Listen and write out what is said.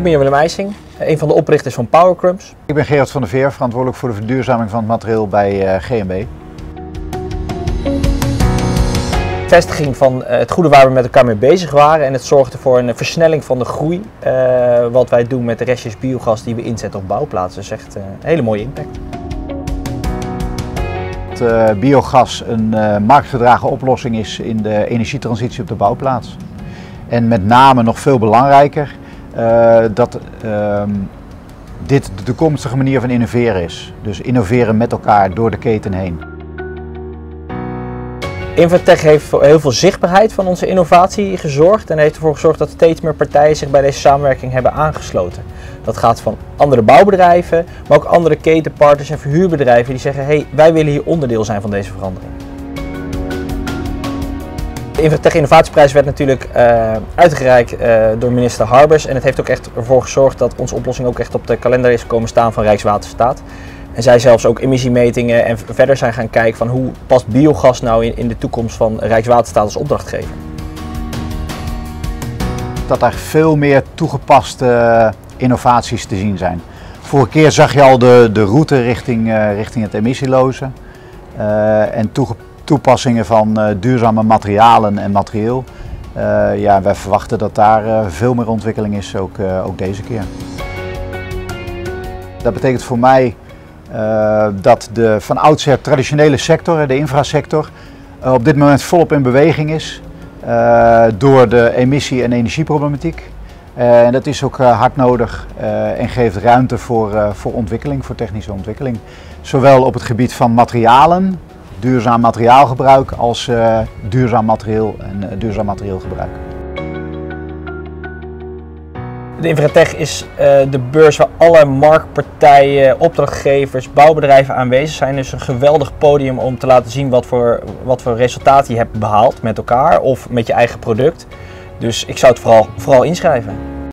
Ik ben Jan-Willem IJsing, een van de oprichters van PowerCrumbs. Ik ben Gerard van der Veer, verantwoordelijk voor de verduurzaming van het materieel bij GMB. Vestiging van het goede waar we met elkaar mee bezig waren en het zorgde voor een versnelling van de groei. Wat wij doen met de restjes biogas die we inzetten op bouwplaatsen. Dus echt een hele mooie impact. Dat biogas een marktgedragen oplossing is in de energietransitie op de bouwplaats. En met name nog veel belangrijker dat dit de toekomstige manier van innoveren is. Dus innoveren met elkaar door de keten heen. Infratech heeft voor heel veel zichtbaarheid van onze innovatie gezorgd en heeft ervoor gezorgd dat steeds meer partijen zich bij deze samenwerking hebben aangesloten. Dat gaat van andere bouwbedrijven, maar ook andere ketenpartners en verhuurbedrijven die zeggen: hey, wij willen hier onderdeel zijn van deze verandering. De Infratech Innovatieprijs werd natuurlijk uitgereikt door minister Harbers en het heeft ook echt ervoor gezorgd dat onze oplossing ook echt op de kalender is komen staan van Rijkswaterstaat. En zij zelfs ook emissiemetingen en verder zijn gaan kijken van hoe past biogas nou in de toekomst van Rijkswaterstaat als opdrachtgever. Dat er veel meer toegepaste innovaties te zien zijn. Vorige keer zag je al de route richting het emissieloze en toepassingen van duurzame materialen en materieel. Ja, wij verwachten dat daar veel meer ontwikkeling is, ook deze keer. Dat betekent voor mij dat de van oudsher traditionele sector, de infrasector, op dit moment volop in beweging is door de emissie- en energieproblematiek. En dat is ook hard nodig en geeft ruimte voor ontwikkeling, voor technische ontwikkeling. Zowel op het gebied van materialen, duurzaam materiaalgebruik, als duurzaam materieel en duurzaam materieelgebruik. De Infratech is de beurs waar alle marktpartijen, opdrachtgevers, bouwbedrijven aanwezig zijn. Dus een geweldig podium om te laten zien wat voor resultaten je hebt behaald met elkaar of met je eigen product. Dus ik zou het vooral inschrijven.